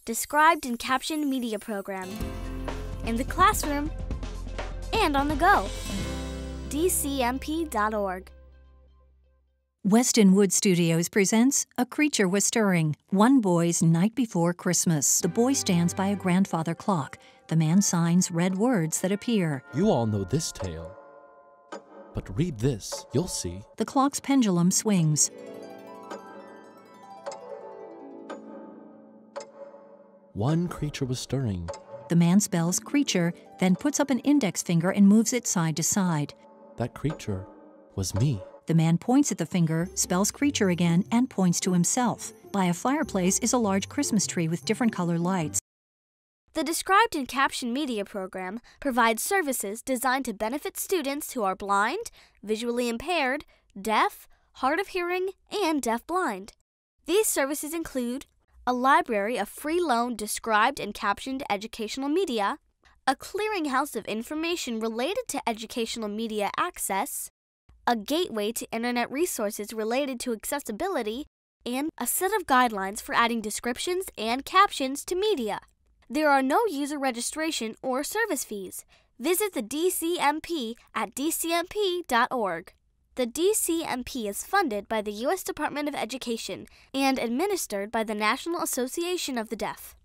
described and captioned media program. In the classroom and on the go. DCMP.org. Weston Wood Studios presents A Creature Was Stirring, One Boy's Night Before Christmas. The boy stands by a grandfather clock. The man signs red words that appear. You all know this tale. But read this, you'll see. The clock's pendulum swings. One creature was stirring. The man spells creature, then puts up an index finger and moves it side to side. That creature was me. The man points at the finger, spells creature again, and points to himself. By a fireplace is a large Christmas tree with different color lights. The Described and Captioned Media program provides services designed to benefit students who are blind, visually impaired, deaf, hard of hearing, and deaf-blind. These services include a library of free loan described and captioned educational media, a clearinghouse of information related to educational media access, a gateway to internet resources related to accessibility, and a set of guidelines for adding descriptions and captions to media. There are no user registration or service fees. Visit the DCMP at dcmp.org. The DCMP is funded by the U.S. Department of Education and administered by the National Association of the Deaf.